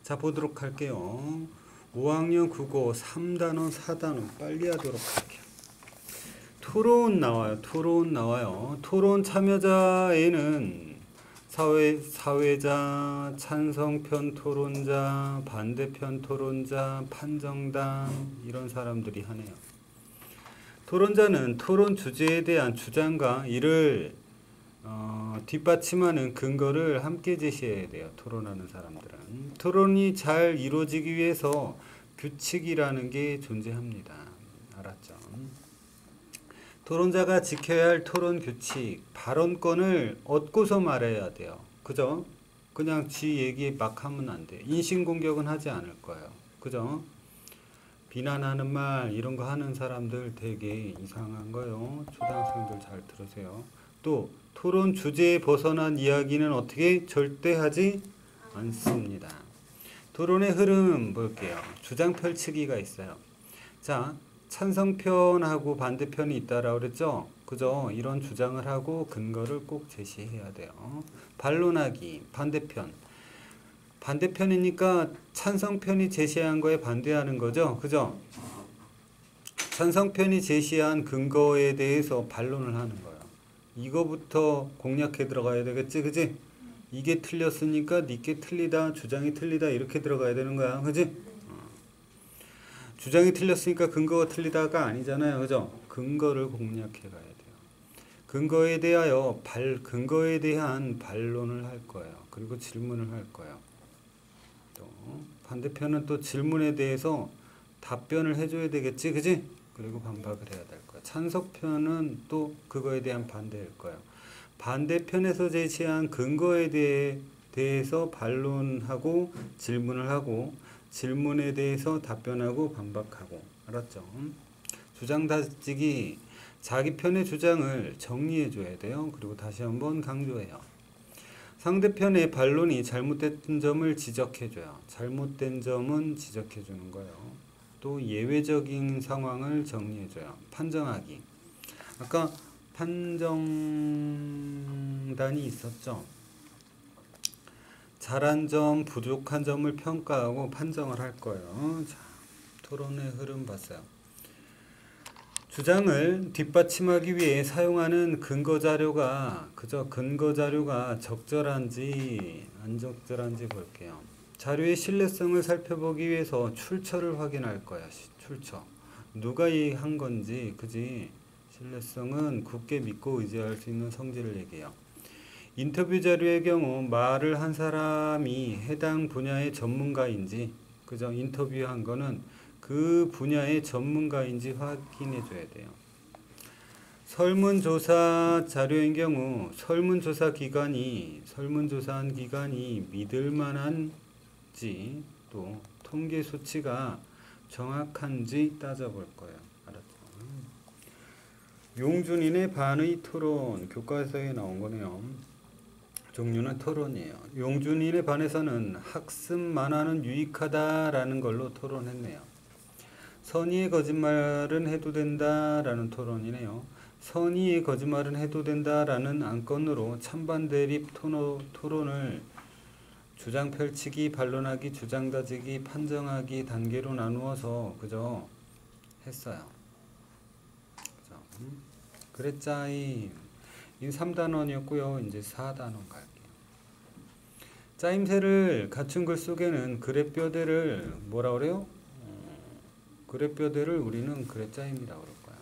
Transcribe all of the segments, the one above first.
자, 보도록 할게요. 5학년 국어 3단원, 4단원 빨리 하도록 할게요. 토론 나와요. 토론 나와요. 토론 참여자에는 사회자, 찬성편 토론자, 반대편 토론자, 판정단 이런 사람들이 하네요. 토론자는 토론 주제에 대한 주장과 이를 뒷받침하는 근거를 함께 제시해야 돼요. 토론하는 사람들은. 토론이 잘 이루어지기 위해서 규칙이라는 게 존재합니다. 알았죠? 토론자가 지켜야 할 토론 규칙, 발언권을 얻고서 말해야 돼요. 그죠? 그냥 지 얘기 막 하면 안 돼. 인신공격은 하지 않을 거예요. 그죠? 비난하는 말 이런 거 하는 사람들 되게 이상한 거예요. 초등학생들 잘 들으세요. 또 토론 주제에 벗어난 이야기는 어떻게 절대 하지 않습니다. 토론의 흐름 볼게요. 주장 펼치기가 있어요. 자, 찬성편하고 반대편이 있다라고 그랬죠? 그죠? 이런 주장을 하고 근거를 꼭 제시해야 돼요. 반론하기, 반대편. 반대편이니까 찬성편이 제시한 거에 반대하는 거죠? 그죠? 찬성편이 제시한 근거에 대해서 반론을 하는 거예요. 이거부터 공략해 들어가야 되겠지? 그지? 이게 틀렸으니까 니께 틀리다, 주장이 틀리다 이렇게 들어가야 되는 거야. 그지? 주장이 틀렸으니까 근거가 틀리다가 아니잖아요. 그죠? 근거를 공략해 가야 돼요. 근거에 대한 반론을 할 거예요. 그리고 질문을 할 거예요. 또 반대편은 또 질문에 대해서 답변을 해줘야 되겠지. 그지? 그리고 반박을 해야 될 거야. 찬성편은 또 그거에 대한 반대일 거예요. 반대편에서 제시한 근거에 대해서 반론하고 질문을 하고 질문에 대해서 답변하고 반박하고. 알았죠? 주장 다지기, 자기 편의 주장을 정리해 줘야 돼요. 그리고 다시 한번 강조해요. 상대편의 반론이 잘못된 점을 지적해 줘요. 잘못된 점은 지적해 주는 거예요. 또 예외적인 상황을 정리해 줘요. 판정하기. 아까 판정단이 있었죠. 잘한 점, 부족한 점을 평가하고 판정을 할 거예요. 자, 토론의 흐름 봤어요. 주장을 뒷받침하기 위해 사용하는 근거자료가 적절한지 안 적절한지 볼게요. 자료의 신뢰성을 살펴보기 위해서 출처를 확인할 거야. 출처. 누가 한 건지, 그지? 신뢰성은 굳게 믿고 의지할 수 있는 성질을 얘기해요. 인터뷰 자료의 경우 말을 한 사람이 해당 분야의 전문가인지, 그죠? 인터뷰한 거는 그 분야의 전문가인지 확인해 줘야 돼요. 설문조사 자료인 경우 설문조사한 기관이 믿을 만한지 또 통계 수치가 정확한지 따져볼 거예요. 알았죠? 용준인의 반의 토론, 교과서에 나온 거네요. 종류는 토론이에요. 용준인에 반해서는 학습만 하는 유익하다라는 걸로 토론했네요. 선의의 거짓말은 해도 된다라는 토론이네요. 선의의 거짓말은 해도 된다라는 안건으로 찬반 대립 토론을 주장 펼치기, 반론하기, 주장 다지기, 판정하기 단계로 나누어서 그죠? 했어요. 그죠? 그랬짜임. 이 3단원이었고요. 이제 4단원 갈게요. 짜임새를 갖춘 글 속에는 그랫뼈대를 뭐라 그래요? 그랫뼈대를 우리는 그랫짜임이라고 그럴 거야.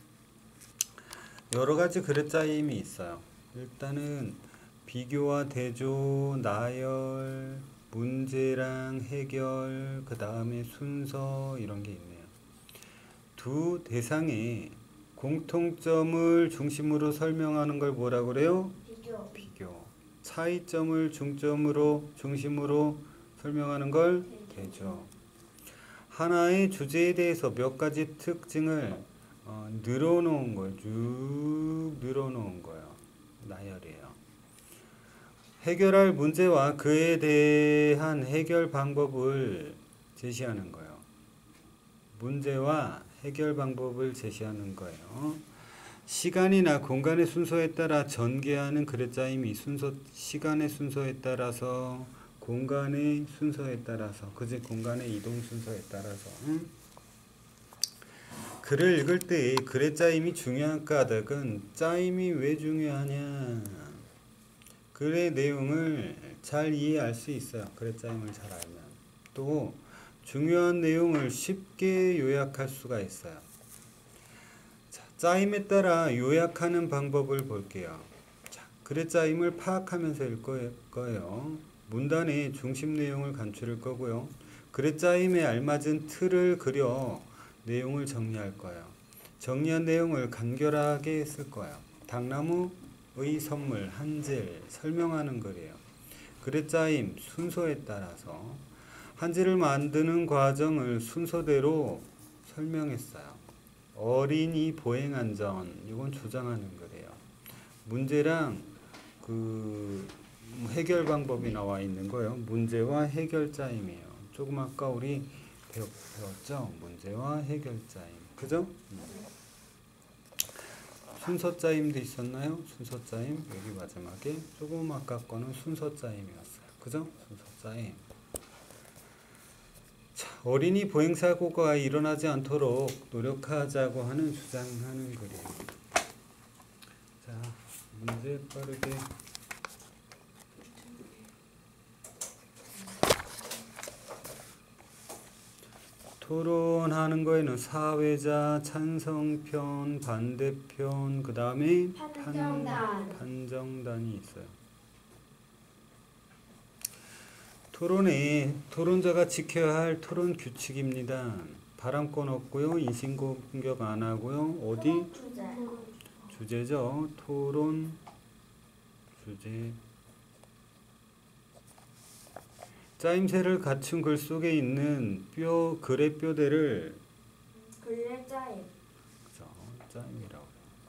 여러 가지 그랫짜임이 있어요. 일단은 비교와 대조, 나열, 문제랑 해결, 그 다음에 순서 이런 게 있네요. 두 대상의 공통점을 중심으로 설명하는 걸 뭐라 그래요? 비교. 차이점을 중심으로 설명하는 걸 대조. 하나의 주제에 대해서 몇 가지 특징을 늘어놓은 걸 쭉 늘어놓은 거예요. 나열이에요. 해결할 문제와 그에 대한 해결 방법을 제시하는 거예요. 문제와 해결 방법을 제시하는 거예요. 시간이나 공간의 순서에 따라 전개하는 그랫짜임이 시간의 순서에 따라서 공간의 순서에 따라서, 그지? 공간의 이동 순서에 따라서. 응? 글을 읽을 때 글의 짜임이 중요한 까닭은 짜임이 왜 중요하냐? 글의 내용을 잘 이해할 수 있어요. 글의 짜임을 잘 알면. 또 중요한 내용을 쉽게 요약할 수가 있어요. 자, 짜임에 따라 요약하는 방법을 볼게요. 자, 글의 짜임을 파악하면서 읽을 거예요. 문단의 중심 내용을 간추릴 거고요. 글의 짜임에 알맞은 틀을 그려 내용을 정리할 거예요. 정리한 내용을 간결하게 쓸 거예요. 당나무의 선물 한 질 설명하는 글이에요. 글의 짜임 순서에 따라서 한지를 만드는 과정을 순서대로 설명했어요. 어린이 보행안전 이건 조장하는 거래요. 문제랑 그 해결 방법이 나와 있는 거예요. 문제와 해결 짜임이에요. 조금 아까 우리 배웠죠? 문제와 해결 짜임. 그죠? 순서 짜임도 있었나요? 순서 짜임 여기 마지막에 조금 아까 거는 순서 짜임이었어요. 그죠? 순서 짜임. 자, 어린이 보행사고가 일어나지 않도록 노력하자고 하는 주장하는 글이에요. 자, 문제 빠르게. 토론하는 거에는 사회자, 찬성편, 반대편, 그 다음에 판정단이 있어요. 토론에 토론자가 지켜야 할 토론 규칙입니다. 발언권 없고요. 인신공격 안 하고요. 어디? 주제죠. 토론 주제. 짜임새를 갖춘 글 속에 있는 글의 뼈대를 글의 짜임. 그죠? 짜임이라고.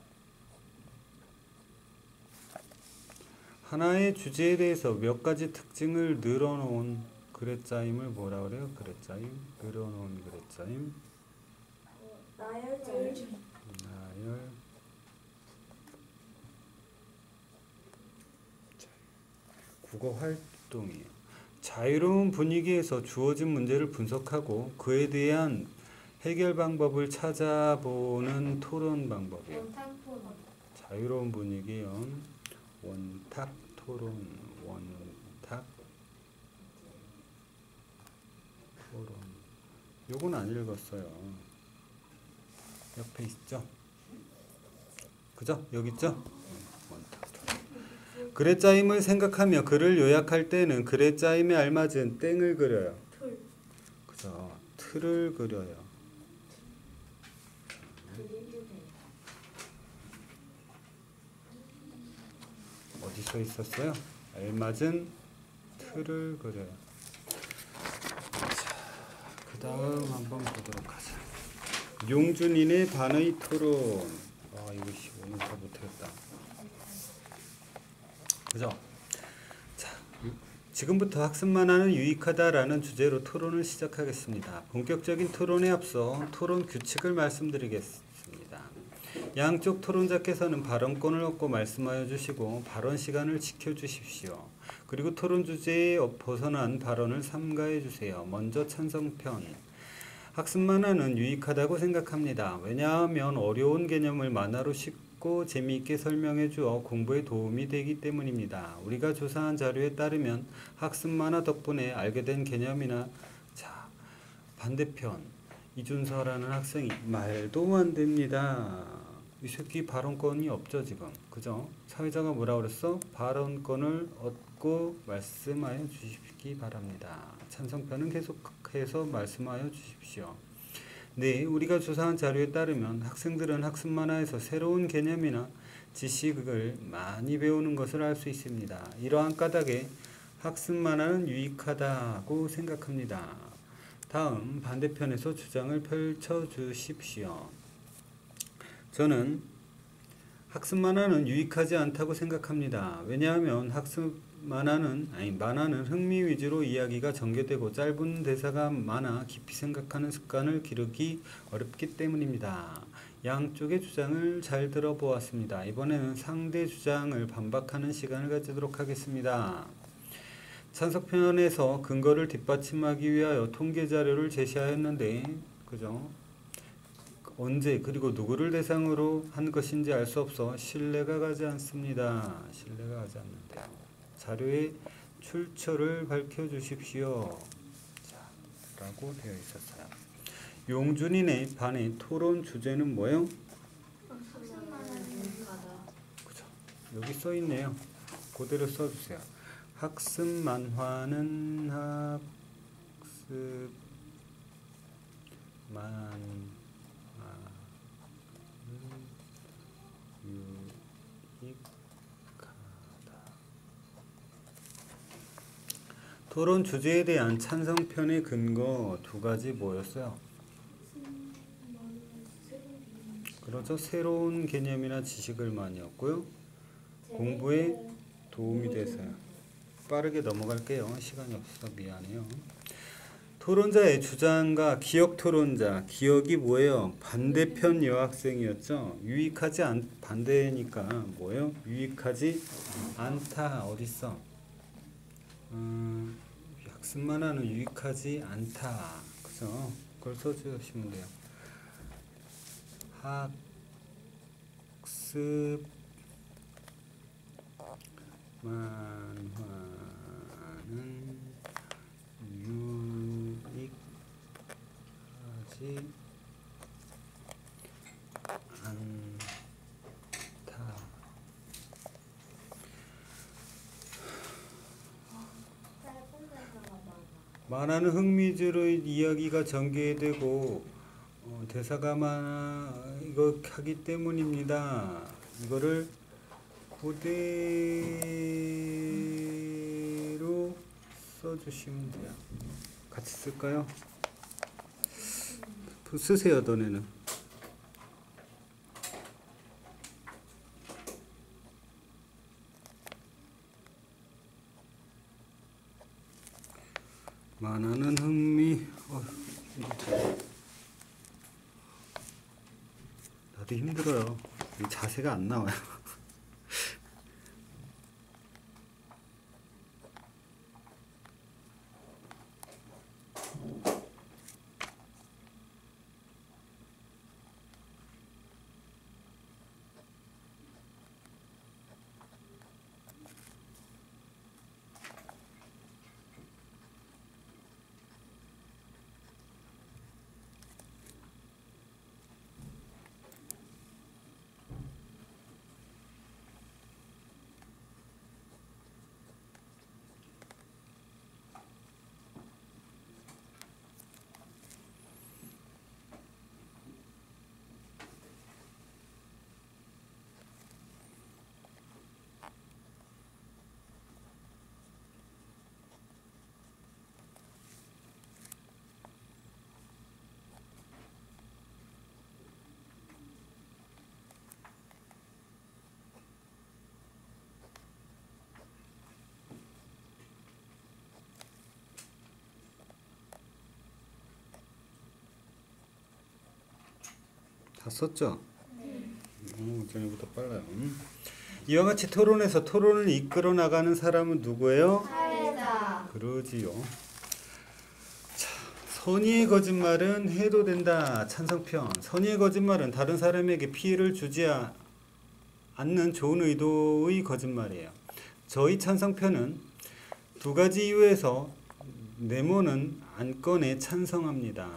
하나의 주제에 대해서 몇 가지 특징을 늘어놓은 글의 짜임을 뭐라 그래요? 글의 짜임. 늘어놓은 글의 짜임. 나열 짜임. 나열. 국어 활동이에요. 자유로운 분위기에서 주어진 문제를 분석하고 그에 대한 해결 방법을 찾아보는 토론 방법이에요. 원탁 토론. 자유로운 분위기요. 원탁 토론. 원탁 토론. 요건 안 읽었어요. 옆에 있죠? 그죠? 여기 있죠? 원탁 토론. 글의 짜임을 생각하며 글을 요약할 때는 글의 짜임에 알맞은 땡을 그려요. 틀. 그죠? 틀을 그려요. 어디서 있었어요? 알맞은 틀을 그려요. 자, 그 다음 한번 보도록 하자. 용준인의 반의 토론. 이거 오늘 다 못하겠다. 그죠? 자, 지금부터 학습만 하는 유익하다라는 주제로 토론을 시작하겠습니다. 본격적인 토론에 앞서 토론 규칙을 말씀드리겠습니다. 양쪽 토론자께서는 발언권을 얻고 말씀하여 주시고 발언 시간을 지켜주십시오. 그리고 토론 주제에 벗어난 발언을 삼가해 주세요. 먼저 찬성편. 학습만 하는 유익하다고 생각합니다. 왜냐하면 어려운 개념을 만화로 쉽고 재미있게 설명해 주어 공부에 도움이 되기 때문입니다. 우리가 조사한 자료에 따르면 학습 만화 덕분에 알게 된 개념이나 자, 반대편 이준서라는 학생이 말도 안 됩니다. 이 새끼 발언권이 없죠 지금. 그죠? 사회자가 뭐라 그랬어? 발언권을 얻고 말씀하여 주시기 바랍니다. 찬성편은 계속해서 말씀하여 주십시오. 네, 우리가 조사한 자료에 따르면 학생들은 학습 만화에서 새로운 개념이나 지식을 많이 배우는 것을 알 수 있습니다. 이러한 까닭에 학습 만화는 유익하다고 생각합니다. 다음 반대편에서 주장을 펼쳐 주십시오. 저는 학습 만화는 유익하지 않다고 생각합니다. 왜냐하면 만화는 흥미 위주로 이야기가 전개되고 짧은 대사가 많아 깊이 생각하는 습관을 기르기 어렵기 때문입니다. 양쪽의 주장을 잘 들어보았습니다. 이번에는 상대 주장을 반박하는 시간을 가지도록 하겠습니다. 찬석편에서 근거를 뒷받침하기 위하여 통계 자료를 제시하였는데, 그죠? 언제 그리고 누구를 대상으로 한 것인지 알 수 없어 신뢰가 가지 않습니다. 신뢰가 가지 않는데요. 자료의 출처를 밝혀주십시오. 자, 라고 되어 있었어요. 용준이네 반의 토론 주제는 뭐예요? 그죠? 여기 써 있네요. 그대로 써주세요. 학습 만화는 학습 만화는 유익하다. 토론 주제에 대한 찬성편의 근거 두 가지 뭐였어요? 그렇죠. 새로운 개념이나 지식을 많이 얻고요. 공부에 도움이 돼서요. 빠르게 넘어갈게요. 시간이 없어서 미안해요. 토론자의 주장과 기억 토론자. 기억이 뭐예요? 반대편 여학생이었죠. 유익하지 않 반대니까 뭐예요? 유익하지 않다. 어딨어? 학습만 하는 유익하지 않다. 그죠? 그걸 써주시면 돼요. 학습 만화는 유익하지 않다. 만화는 흥미주의 이야기가 전개되고 대사가 많아 이거 하기 때문입니다. 이거를 그대로 써주시면 돼요. 같이 쓸까요? 쓰세요, 너네는. 만화는 흥미. 나도 힘들어요. 이 자세가 안 나와요. 다 썼죠? 전에보다 빨라요. 이와 같이 토론에서 토론을 이끌어 나가는 사람은 누구예요? 사회자. 그러지요. 자, 선의의 거짓말은 해도 된다. 찬성편. 선의의 거짓말은 다른 사람에게 피해를 주지 않는 좋은 의도의 거짓말이에요. 저희 찬성편은 두 가지 이유에서 네모는 안건에 찬성합니다.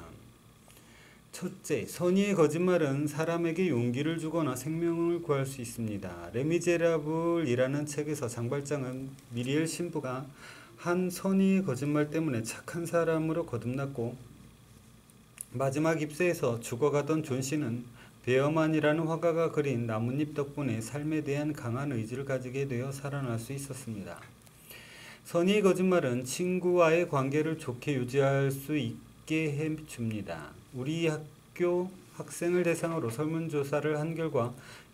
첫째, 선의의 거짓말은 사람에게 용기를 주거나 생명을 구할 수 있습니다. 레미제라블이라는 책에서 장발장은 미리엘 신부가 한 선의의 거짓말 때문에 착한 사람으로 거듭났고 마지막 입세에서 죽어가던 존 씨는 베어만이라는 화가가 그린 나뭇잎 덕분에 삶에 대한 강한 의지를 가지게 되어 살아날 수 있었습니다. 선의의 거짓말은 친구와의 관계를 좋게 유지할 수 있게 해줍니다. 우리 학교 학생을 대상으로 설문조사를 한 결과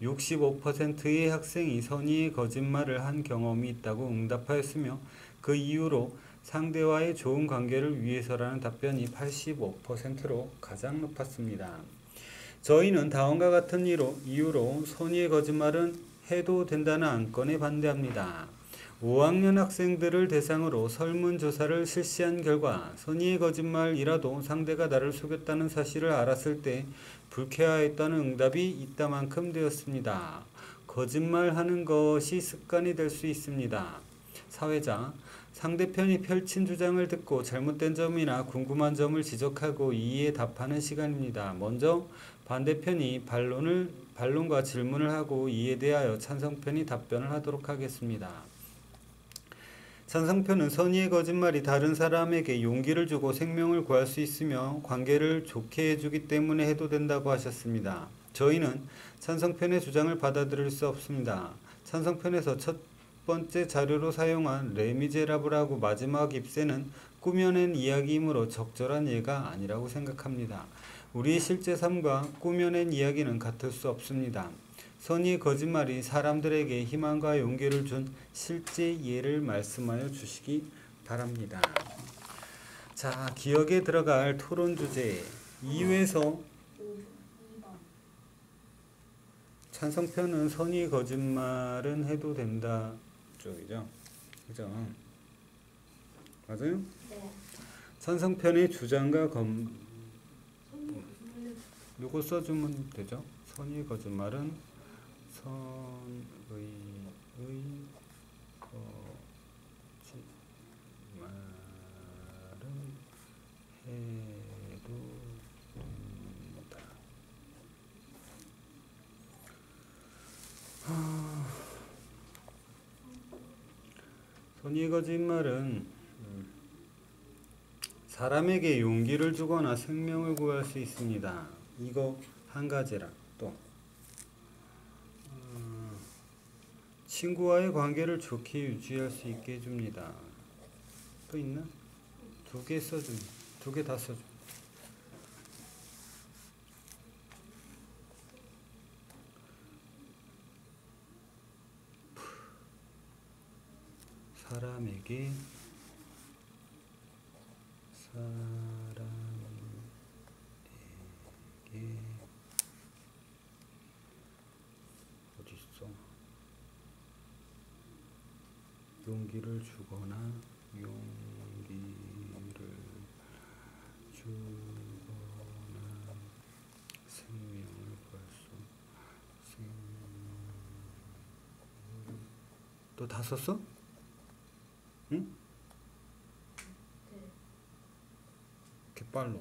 65%의 학생이 선의의 거짓말을 한 경험이 있다고 응답하였으며 그 이유로 상대와의 좋은 관계를 위해서라는 답변이 85%로 가장 높았습니다. 저희는 다음과 같은 이유로 선의의 거짓말은 해도 된다는 안건에 반대합니다. 5학년 학생들을 대상으로 설문조사를 실시한 결과 선의의 거짓말이라도 상대가 나를 속였다는 사실을 알았을 때 불쾌하였다는 응답이 이따만큼 되었습니다. 거짓말하는 것이 습관이 될 수 있습니다. 사회자, 상대편이 펼친 주장을 듣고 잘못된 점이나 궁금한 점을 지적하고 이의에 답하는 시간입니다. 먼저 반대편이 반론과 질문을 하고 이에 대하여 찬성편이 답변을 하도록 하겠습니다. 찬성편은 선의의 거짓말이 다른 사람에게 용기를 주고 생명을 구할 수 있으며 관계를 좋게 해주기 때문에 해도 된다고 하셨습니다. 저희는 찬성편의 주장을 받아들일 수 없습니다. 찬성편에서 첫 번째 자료로 사용한 레미제라블하고 마지막 입세는 꾸며낸 이야기이므로 적절한 예가 아니라고 생각합니다. 우리의 실제 삶과 꾸며낸 이야기는 같을 수 없습니다. 선의의 거짓말이 사람들에게 희망과 용기를 준 실제 예를 말씀하여 주시기 바랍니다. 자, 기억에 들어갈 토론 주제 2회에서 2번. 찬성편은 선의의 거짓말은 해도 된다 쪽이죠. 그죠? 맞아요? 네. 찬성편의 주장과 요거 써주면 되죠. 선의의 거짓말은 선의의 거짓말은 해도 된다. 선의의 거짓말은 사람에게 용기를 주거나 생명을 구할 수 있습니다. 이거 한 가지라. 또 친구와의 관계를 좋게 유지할 수 있게 해줍니다. 또 있나? 두 개 써줘. 두 개 다 써줘. 사람에게 어디 있어? 용기를 주거나 생명을 구할 수 또 다 썼어? 응? 네. 이렇게 빨라.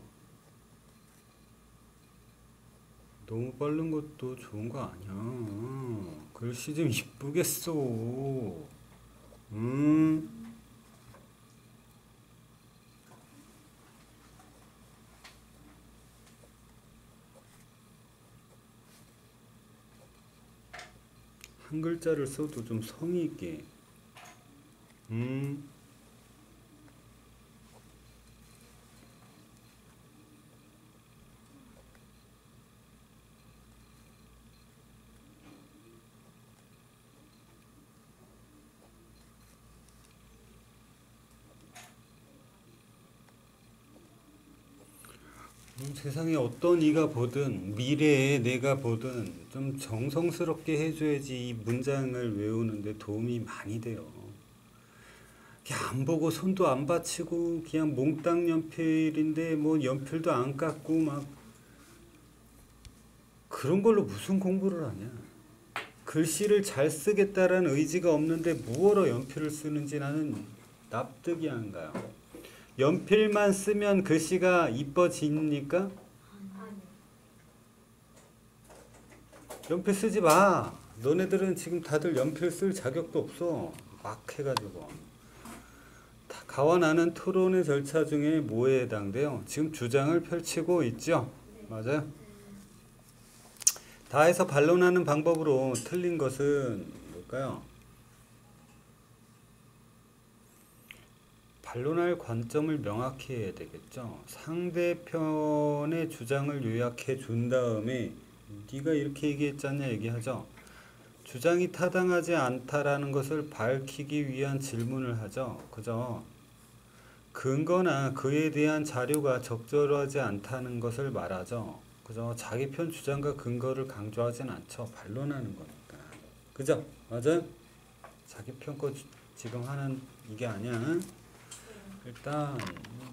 너무 빠른 것도 좋은 거 아니야. 글씨 좀 이쁘게 써. 한 글자를 써도 좀 성의 있게. 세상에 어떤 이가 보든 미래에 내가 보든 좀 정성스럽게 해줘야지 이 문장을 외우는데 도움이 많이 돼요. 그냥 안 보고 손도 안 받치고 그냥 몽땅 연필인데 뭐 연필도 안 깎고 막 그런 걸로 무슨 공부를 하냐. 글씨를 잘 쓰겠다라는 의지가 없는데 뭐하러 연필을 쓰는지 나는 납득이 안 가요. 연필만 쓰면 글씨가 이뻐집니까? 아니. 연필 쓰지 마. 너네들은 지금 다들 연필 쓸 자격도 없어. 막 해가지고. 가와 나는 토론의 절차 중에 뭐에 해당돼요? 지금 주장을 펼치고 있죠? 맞아요? 다 해서 반론하는 방법으로 틀린 것은 뭘까요? 반론할 관점을 명확히 해야 되겠죠. 상대편의 주장을 요약해 준 다음에 네가 이렇게 얘기했잖냐 얘기하죠. 주장이 타당하지 않다라는 것을 밝히기 위한 질문을 하죠. 그죠? 근거나 그에 대한 자료가 적절하지 않다는 것을 말하죠. 그죠? 자기 편 주장과 근거를 강조하진 않죠. 반론하는 거니까. 그죠? 맞아요? 자기 편 거 지금 하는 이게 아니야. 일단